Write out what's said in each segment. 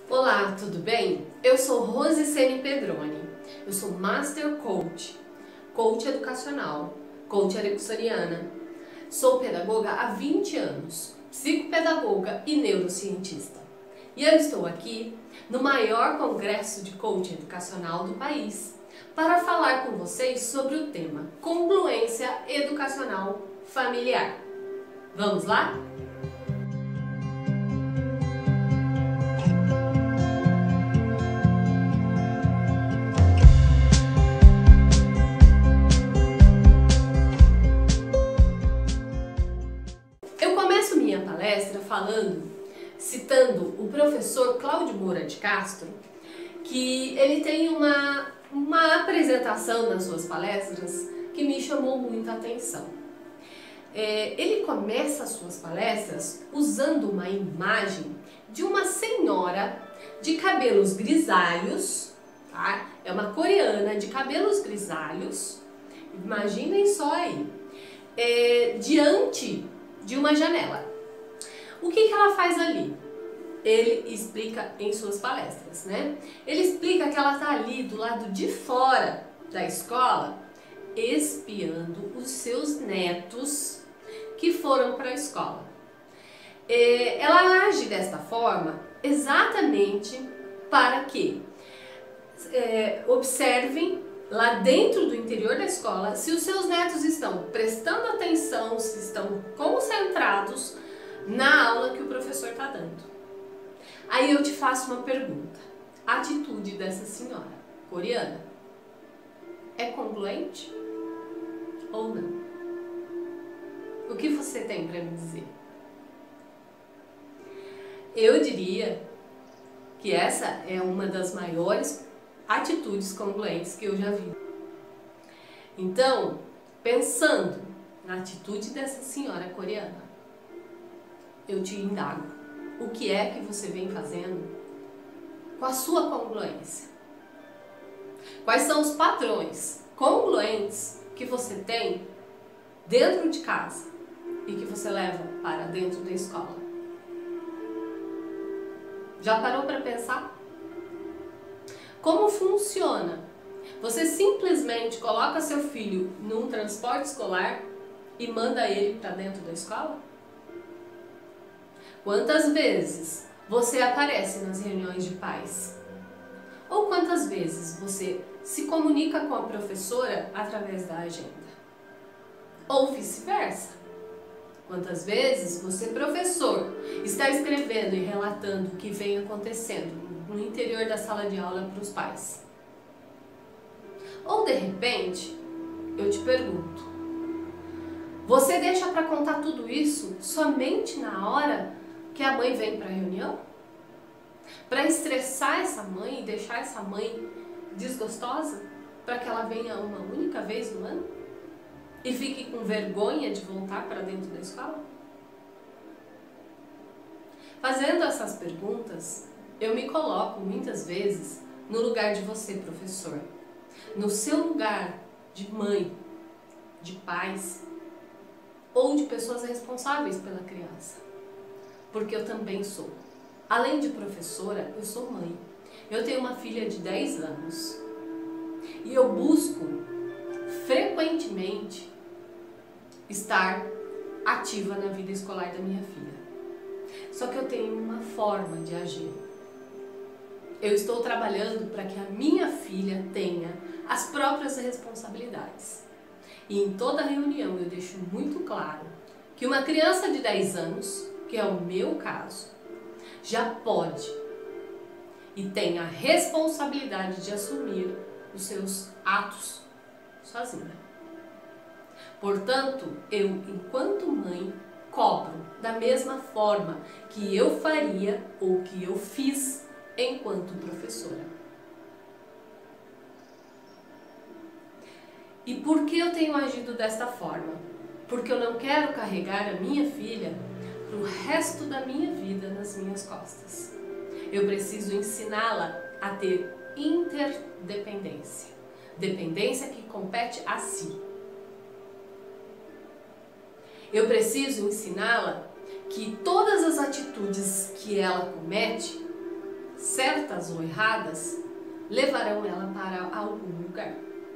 Olá, tudo bem? Eu sou Rosicene Pedroni, eu sou Master Coach, Coach Educacional, Coach Ericksoniana. Sou pedagoga há 20 anos, psicopedagoga e neurocientista. E eu estou aqui no maior congresso de coach educacional do país para falar com vocês sobre o tema Congruência Educacional Familiar. Vamos lá? Eu começo minha palestra citando o professor Cláudio Moura de Castro, que ele tem uma apresentação nas suas palestras que me chamou muita atenção. Ele começa as suas palestras usando uma imagem de uma senhora de cabelos grisalhos, tá? É uma coreana de cabelos grisalhos, imaginem só aí, diante de uma janela. O que ela faz ali? Ele explica em suas palestras, né? Ele explica que ela está ali do lado de fora da escola, espiando os seus netos que foram para a escola. Ela age desta forma exatamente para que observem lá dentro do interior da escola se os seus netos estão prestando atenção, se estão concentrados na aula que o professor está dando. Aí eu te faço uma pergunta. A atitude dessa senhora coreana é congruente ou não? O que você tem para me dizer? Eu diria que essa é uma das maiores atitudes congruentes que eu já vi. Então, pensando na atitude dessa senhora coreana, eu te indago, o que é que você vem fazendo com a sua congruência? Quais são os padrões congruentes que você tem dentro de casa e que você leva para dentro da escola? Já parou para pensar? Como funciona? Você simplesmente coloca seu filho num transporte escolar e manda ele para dentro da escola? Quantas vezes você aparece nas reuniões de pais? Ou quantas vezes você se comunica com a professora através da agenda? Ou vice-versa? Quantas vezes você, professor, está escrevendo e relatando o que vem acontecendo no interior da sala de aula para os pais? Ou de repente, eu te pergunto, você deixa para contar tudo isso somente na hora que a mãe vem para a reunião? Para estressar essa mãe e deixar essa mãe desgostosa? Para que ela venha uma única vez no ano? E fique com vergonha de voltar para dentro da escola? Fazendo essas perguntas, eu me coloco muitas vezes no lugar de você, professor. No seu lugar de mãe, de pais ou de pessoas responsáveis pela criança. Porque eu também sou. Além de professora, eu sou mãe. Eu tenho uma filha de 10 anos. E eu busco frequentemente estar ativa na vida escolar da minha filha. Só que eu tenho uma forma de agir. Eu estou trabalhando para que a minha filha tenha as próprias responsabilidades. E em toda reunião eu deixo muito claro que uma criança de 10 anos, que é o meu caso, já pode e tem a responsabilidade de assumir os seus atos sozinha. Portanto, eu, enquanto mãe, cobro da mesma forma que eu faria ou que eu fiz enquanto professora. E por que eu tenho agido desta forma? Porque eu não quero carregar a minha filha para o resto da minha vida nas minhas costas. Eu preciso ensiná-la a ter interdependência. Dependência que compete a si. Eu preciso ensiná-la que todas as atitudes que ela comete certas ou erradas, levarão ela para algum lugar.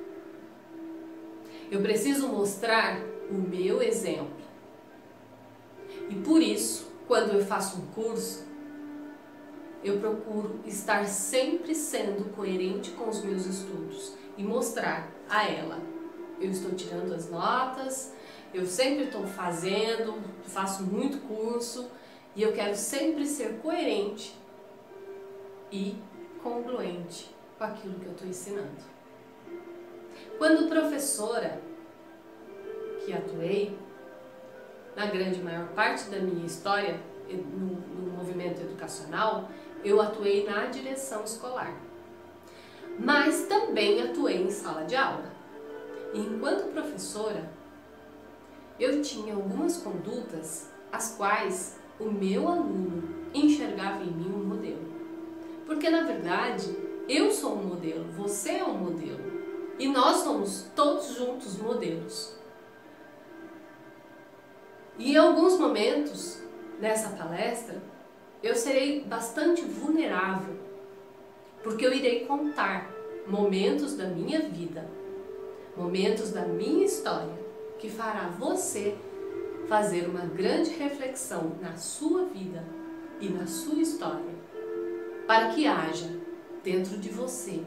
Eu preciso mostrar o meu exemplo. E por isso, quando eu faço um curso, eu procuro estar sempre sendo coerente com os meus estudos e mostrar a ela: eu estou tirando as notas, eu sempre estou fazendo, faço muito curso e eu quero sempre ser coerente e congruente com aquilo que eu estou ensinando. Quando professora que atuei, na grande maior parte da minha história no movimento educacional, eu atuei na direção escolar, mas também atuei em sala de aula. E enquanto professora, eu tinha algumas condutas as quais o meu aluno enxergava em mim um modelo. Porque na verdade, eu sou um modelo, você é um modelo, e nós somos todos juntos modelos. E em alguns momentos nessa palestra, eu serei bastante vulnerável, porque eu irei contar momentos da minha vida, momentos da minha história, que fará você fazer uma grande reflexão na sua vida e na sua história, para que haja dentro de você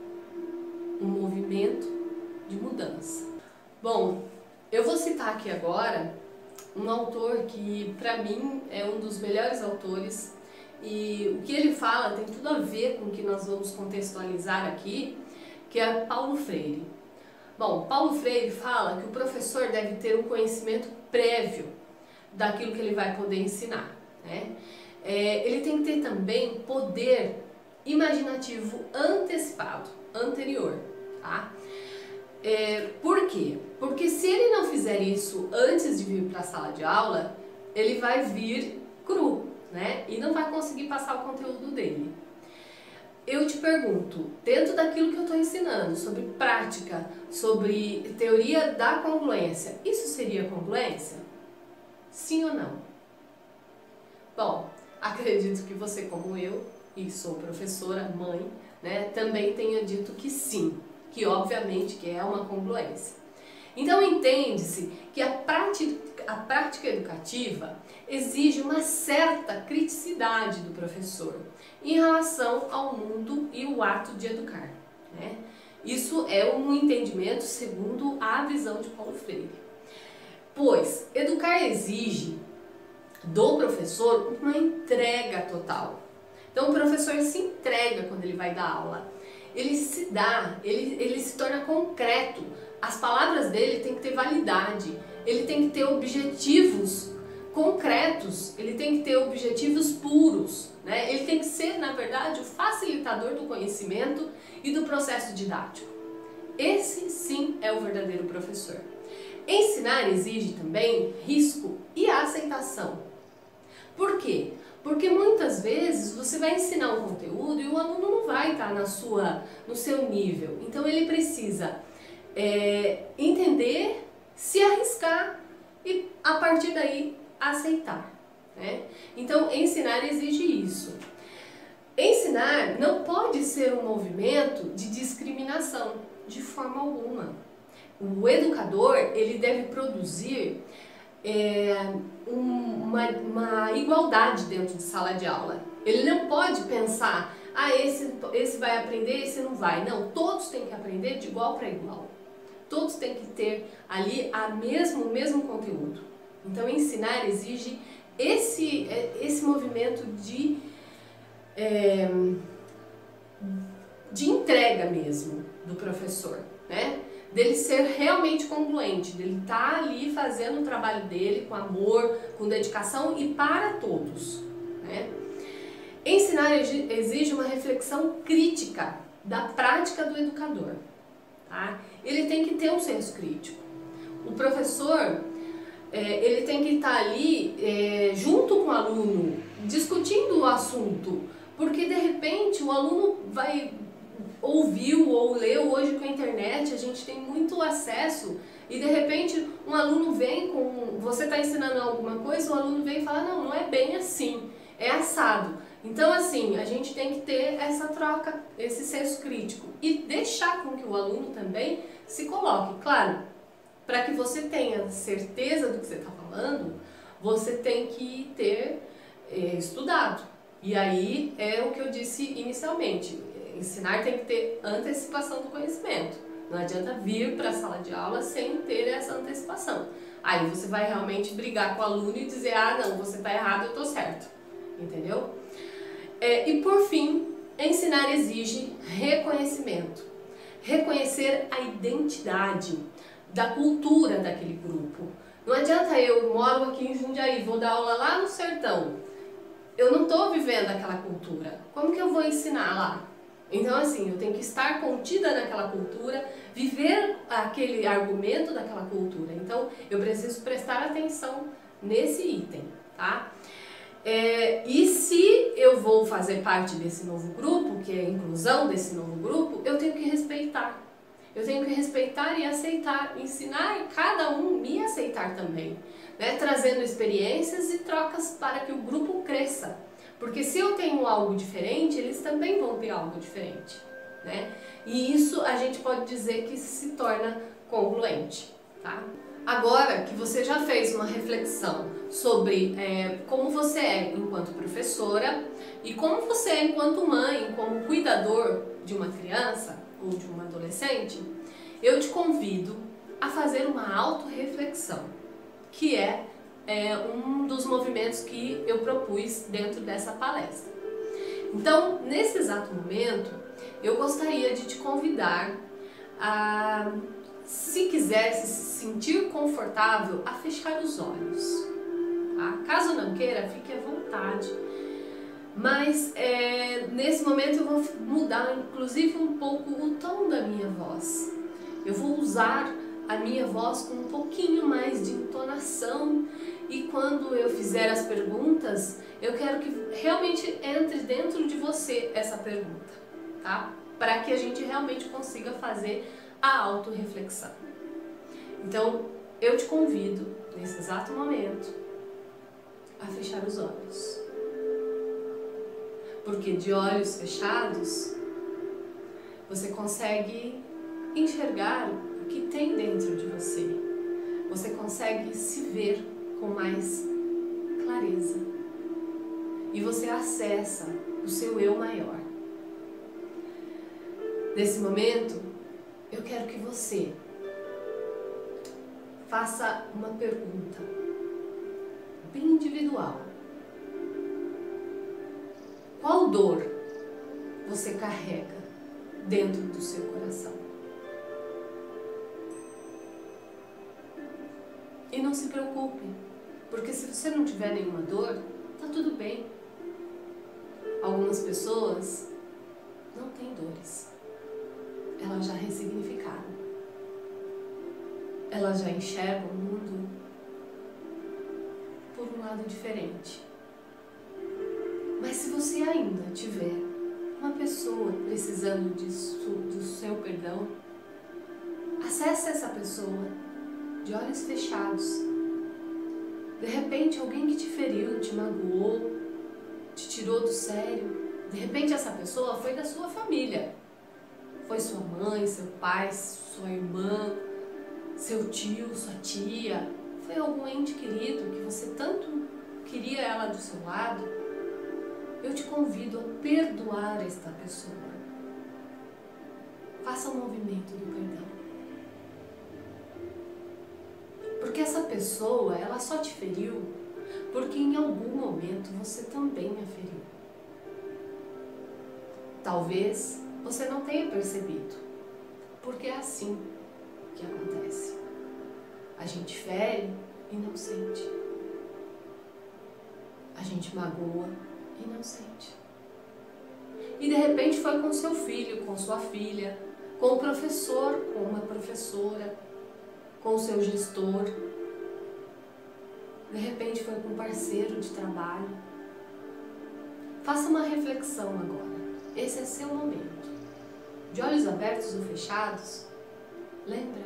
um movimento de mudança. Bom, eu vou citar aqui agora um autor que para mim é um dos melhores autores, e o que ele fala tem tudo a ver com o que nós vamos contextualizar aqui, que é Paulo Freire. Bom, Paulo Freire fala que o professor deve ter um conhecimento prévio daquilo que ele vai poder ensinar, né? Ele tem que ter também poder imaginativo antecipado, anterior, tá? Por quê? Porque se ele não fizer isso antes de vir para a sala de aula, ele vai vir cru, né? E não vai conseguir passar o conteúdo dele. Eu te pergunto, dentro daquilo que eu estou ensinando, sobre prática, sobre teoria da congruência, isso seria congruência? Sim ou não? Bom, acredito que você, como eu, e sou professora, mãe, né, também tenha dito que sim, que obviamente que é uma congruência. Então entende-se que a prática educativa exige uma certa criticidade do professor em relação ao mundo e o ato de educar, né? Isso é um entendimento segundo a visão de Paulo Freire. Pois educar exige do professor uma entrega total. Então o professor se entrega quando ele vai dar aula. Ele se dá, ele se torna concreto. As palavras dele têm que ter validade, ele tem que ter objetivos concretos, ele tem que ter objetivos puros, né? Ele tem que ser, na verdade, o facilitador do conhecimento e do processo didático. Esse sim é o verdadeiro professor. Ensinar exige também risco e aceitação. Por quê? Porque muitas vezes você vai ensinar um conteúdo e o aluno não vai estar no seu nível. Então ele precisa entender, se arriscar e a partir daí aceitar, né? Então ensinar exige isso. Ensinar não pode ser um movimento de discriminação, de forma alguma. O educador, ele deve produzir uma igualdade dentro de sala de aula. Ele não pode pensar, esse vai aprender, esse não vai. Não, todos têm que aprender de igual para igual. Todos têm que ter ali o mesmo conteúdo. Então ensinar exige esse movimento de entrega mesmo do professor, né? Dele ser realmente congruente, dele estar ali fazendo o trabalho dele com amor, com dedicação e para todos, né? Ensinar exige uma reflexão crítica da prática do educador, tá? Ele tem que ter um senso crítico. O professor, ele tem que estar ali junto com o aluno, discutindo o assunto, porque de repente o aluno ouviu ou leu hoje com a internet, a gente tem muito acesso, e de repente um aluno vem você está ensinando alguma coisa, o aluno vem e fala, não é bem assim, é assado. Então, assim, a gente tem que ter essa troca, esse senso crítico e deixar com que o aluno também se coloque. Claro, para que você tenha certeza do que você está falando, você tem que ter estudado. E aí é o que eu disse inicialmente, ensinar tem que ter antecipação do conhecimento. Não adianta vir para a sala de aula sem ter essa antecipação. Aí você vai realmente brigar com o aluno e dizer, ah não, você está errado, eu estou certo. Entendeu? E por fim, ensinar exige reconhecimento. Reconhecer a identidade da cultura daquele grupo. Não adianta eu moro aqui em Jundiaí, vou dar aula lá no sertão. Eu não estou vivendo aquela cultura. Como que eu vou ensinar lá? Então assim, eu tenho que estar contida naquela cultura, viver aquele argumento daquela cultura. Então eu preciso prestar atenção nesse item, tá? E se eu vou fazer parte desse novo grupo, que é a inclusão desse novo grupo, eu tenho que respeitar. Eu tenho que respeitar e aceitar, ensinar cada um me aceitar também, né? Trazendo experiências e trocas para que o grupo cresça. Porque se eu tenho algo diferente, eles também vão ter algo diferente, né? E isso a gente pode dizer que se torna congruente, tá? Agora que você já fez uma reflexão sobre como você é enquanto professora e como você é enquanto mãe, como cuidador de uma criança ou de um adolescente, eu te convido a fazer uma autorreflexão, que é um dos movimentos que eu propus dentro dessa palestra. Então, nesse exato momento, eu gostaria de te convidar a, se quiser se sentir confortável, a fechar os olhos. Tá? Caso não queira, fique à vontade. Mas nesse momento eu vou mudar inclusive um pouco o tom da minha voz. Eu vou usar a minha voz com um pouquinho mais de entonação e quando eu fizer as perguntas, eu quero que realmente entre dentro de você essa pergunta, tá? Para que a gente realmente consiga fazer a autorreflexão. Então, eu te convido, nesse exato momento, a fechar os olhos. Porque de olhos fechados, você consegue enxergar o que tem dentro de você. Você consegue se ver com mais clareza. E você acessa o seu eu maior. Nesse momento, eu quero que você faça uma pergunta bem individual. Qual dor você carrega dentro do seu coração? E não se preocupe, porque se você não tiver nenhuma dor, tá tudo bem. Algumas pessoas não têm dores. Elas já ressignificaram. Elas já enxergam o mundo por um lado diferente. Mas se você ainda tiver uma pessoa precisando do seu perdão, acesse essa pessoa de olhos fechados. De repente alguém que te feriu, te magoou, te tirou do sério. De repente essa pessoa foi da sua família. Foi sua mãe, seu pai, sua irmã, seu tio, sua tia. Foi algum ente querido que você tanto queria ela do seu lado. Eu te convido a perdoar esta pessoa. Faça um movimento do perdão. Porque essa pessoa, ela só te feriu porque em algum momento você também a feriu. Talvez você não tenha percebido, porque é assim que acontece. A gente fere e não sente. A gente magoa e não sente. E de repente foi com seu filho, com sua filha, com o professor, com uma professora, com o seu gestor. De repente foi com um parceiro de trabalho. Faça uma reflexão agora. Esse é seu momento. De olhos abertos ou fechados, lembra.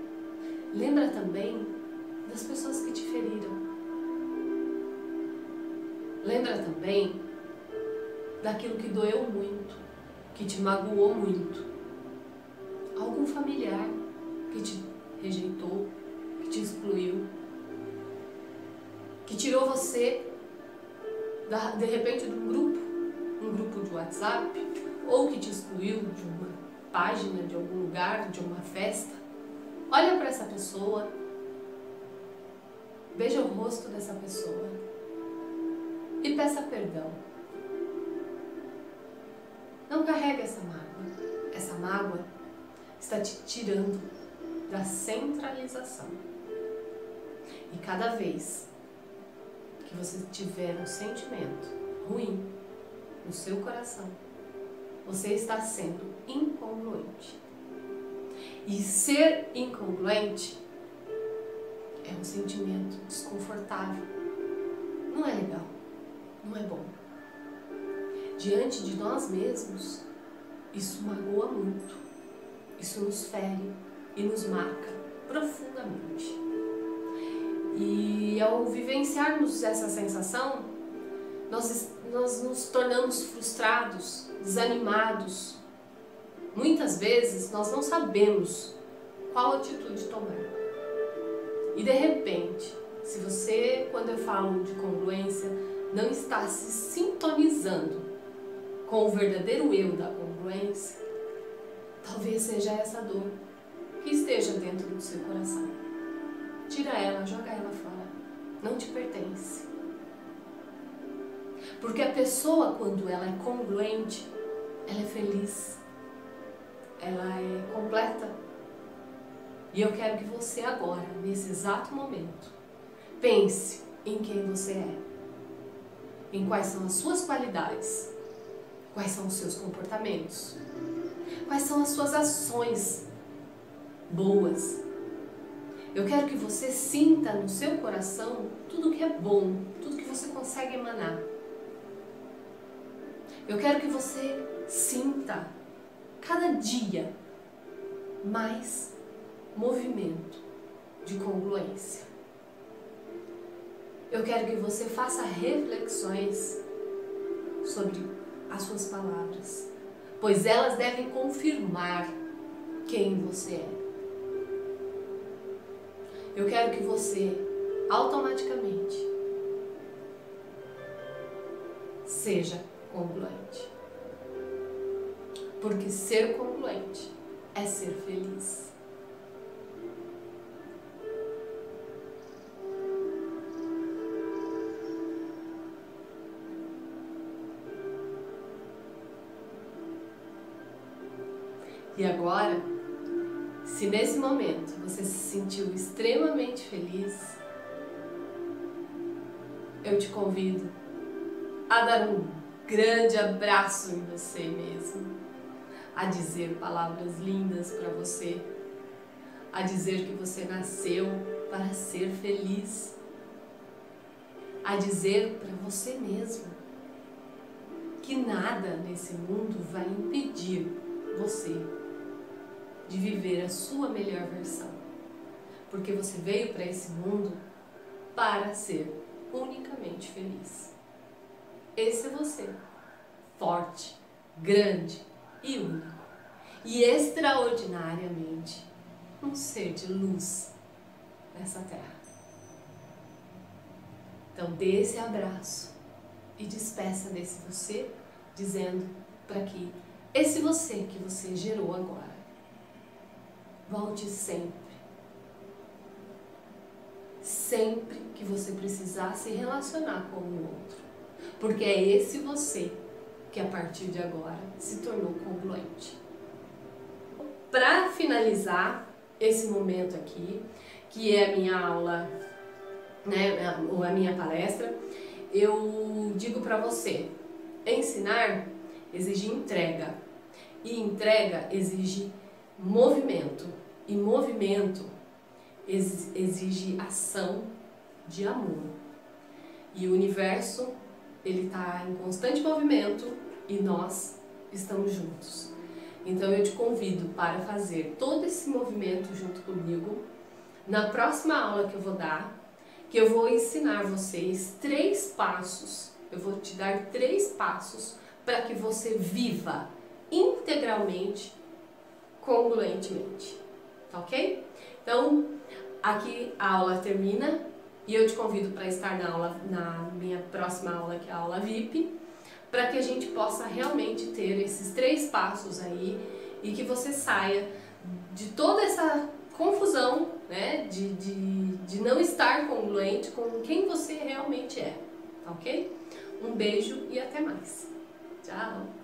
Lembra também das pessoas que te feriram. Lembra também daquilo que doeu muito, que te magoou muito. Algum familiar que te rejeitou, que te excluiu, que tirou você, de repente, de um grupo de WhatsApp, ou que te excluiu de uma página, de algum lugar, de uma festa. Olha para essa pessoa, veja o rosto dessa pessoa e peça perdão. Não carregue essa mágoa. Essa mágoa está te tirando da centralização. E cada vez que você tiver um sentimento ruim no seu coração, você está sendo incongruente. E ser incongruente é um sentimento desconfortável. Não é legal, não é bom. Diante de nós mesmos, isso magoa muito, isso nos fere e nos marca profundamente. E ao vivenciarmos essa sensação, nós nos tornamos frustrados, desanimados. Muitas vezes nós não sabemos qual atitude tomar. E de repente, se você, quando eu falo de congruência, não está se sintonizando com o verdadeiro eu da congruência, talvez seja essa dor que esteja dentro do seu coração. Tira ela, joga ela fora. Não te pertence. Porque a pessoa, quando ela é congruente, ela é feliz, ela é completa. E eu quero que você agora, nesse exato momento, pense em quem você é, em quais são as suas qualidades, quais são os seus comportamentos, quais são as suas ações boas. Eu quero que você sinta no seu coração tudo que é bom, tudo que você consegue emanar. Eu quero que você sinta cada dia mais movimento de congruência. Eu quero que você faça reflexões sobre as suas palavras, pois elas devem confirmar quem você é. Eu quero que você automaticamente seja congruente. Porque ser congruente é ser feliz. E agora, se nesse momento você se sentiu extremamente feliz, eu te convido a dar um grande abraço em você mesmo, a dizer palavras lindas para você, a dizer que você nasceu para ser feliz, a dizer para você mesmo que nada nesse mundo vai impedir você de viver a sua melhor versão, porque você veio para esse mundo para ser unicamente feliz. Esse é você, forte, grande e único, e extraordinariamente um ser de luz nessa terra. Então dê esse abraço e despeça desse você, dizendo para que esse você que você gerou agora volte sempre. Sempre que você precisar se relacionar com o outro. Porque é esse você que a partir de agora se tornou congruente. Para finalizar esse momento aqui, que é a minha aula, né, ou a minha palestra, eu digo para você, ensinar exige entrega. E entrega exige movimento, e movimento exige ação de amor. E o universo, ele está em constante movimento e nós estamos juntos. Então eu te convido para fazer todo esse movimento junto comigo na próxima aula que eu vou dar, que eu vou ensinar vocês 3 passos. eu vou te dar 3 passos para que você viva integralmente, congruentemente, tá ok? Então, aqui a aula termina e eu te convido para estar na minha próxima aula, que é a aula VIP, para que a gente possa realmente ter esses 3 passos aí e que você saia de toda essa confusão, né, de não estar congruente com quem você realmente é, tá ok? Um beijo e até mais. Tchau!